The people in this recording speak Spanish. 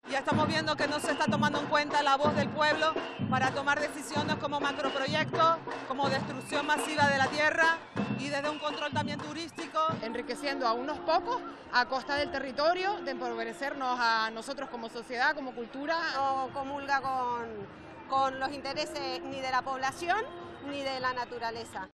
Ya estamos viendo que no se está tomando en cuenta la voz del pueblo para tomar decisiones como macroproyectos, como destrucción masiva de la tierra y desde un control también turístico. Enriqueciendo a unos pocos a costa del territorio, de empobrecernos a nosotros como sociedad, como cultura. No comulga con los intereses ni de la población ni de la naturaleza.